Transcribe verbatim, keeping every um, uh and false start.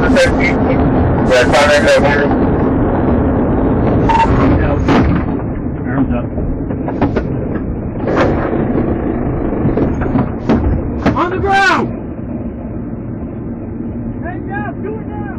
safety. Yeah, contact that one. Arms up. On the ground! Hey, Jeff, do it now!